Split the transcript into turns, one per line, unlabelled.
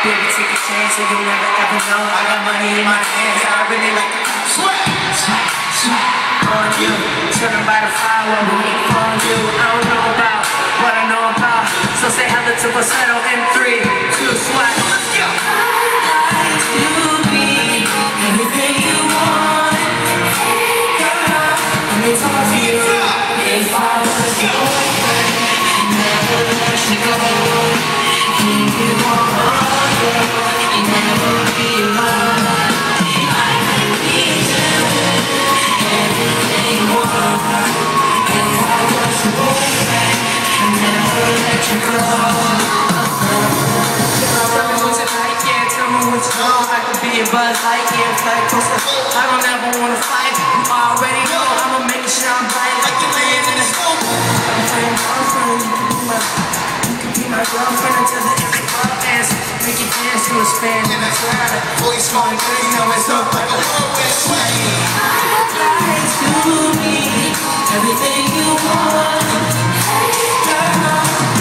Baby, take a chance and you'll never ever know. I got money in my hands, I really like to sweat on you. Chillin' by the fire while we eat fondue. I don't know about what I know about, so say hello to Falsetto in 3, 2, swag. Let's go. Anything you want, girl. Let me talk to you. If I was your boyfriend, never let you go. Keep you on, girl. Never be alone. I need you. Anything you want. If I was your boyfriend, never let you go. Tell me what you like, yeah. Tell me what you want. I could be a Buzz Lightyear, flight coaster. I don't ever wanna fight. You already know I'ma make it shine bright like you're laying in the scope. I'm playing girlfriend. You can be my girlfriend until the end of the world ends. Make you dance to a span in a cloud. Boy, smart, good, you know it's up like a whirlwind sway. Lies to me, everything you want, girl.